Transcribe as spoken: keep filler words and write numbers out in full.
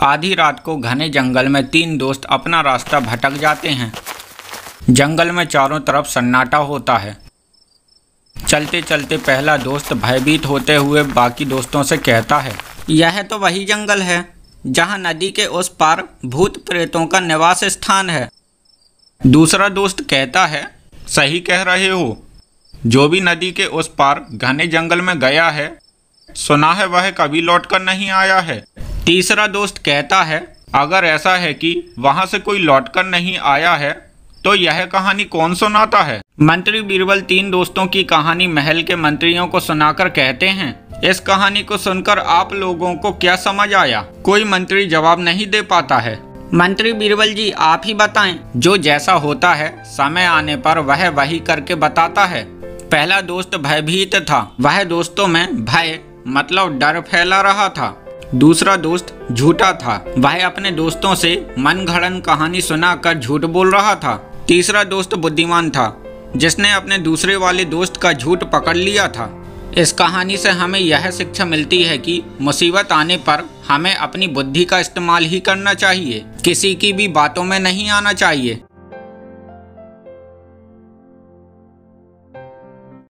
आधी रात को घने जंगल में तीन दोस्त अपना रास्ता भटक जाते हैं। जंगल में चारों तरफ सन्नाटा होता है। चलते चलते पहला दोस्त भयभीत होते हुए बाकी दोस्तों से कहता है, यह तो वही जंगल है जहां नदी के उस पार भूत प्रेतों का निवास स्थान है। दूसरा दोस्त कहता है, सही कह रहे हो, जो भी नदी के उस पार घने जंगल में गया है, सुना है वह कभी लौटकर नहीं आया है। तीसरा दोस्त कहता है, अगर ऐसा है कि वहां से कोई लौटकर नहीं आया है तो यह कहानी कौन सुनाता है। मंत्री बीरबल तीन दोस्तों की कहानी महल के मंत्रियों को सुनाकर कहते हैं, इस कहानी को सुनकर आप लोगों को क्या समझ आया। कोई मंत्री जवाब नहीं दे पाता है। मंत्री बीरबल जी आप ही बताएं। जो जैसा होता है समय आने पर वह वही करके बताता है। पहला दोस्त भयभीत था, वह दोस्तों में भय मतलब डर फैला रहा था। दूसरा दोस्त झूठा था, वह अपने दोस्तों से मनगढ़ंत कहानी सुनाकर झूठ बोल रहा था। तीसरा दोस्त बुद्धिमान था, जिसने अपने दूसरे वाले दोस्त का झूठ पकड़ लिया था। इस कहानी से हमें यह शिक्षा मिलती है कि मुसीबत आने पर हमें अपनी बुद्धि का इस्तेमाल ही करना चाहिए, किसी की भी बातों में नहीं आना चाहिए।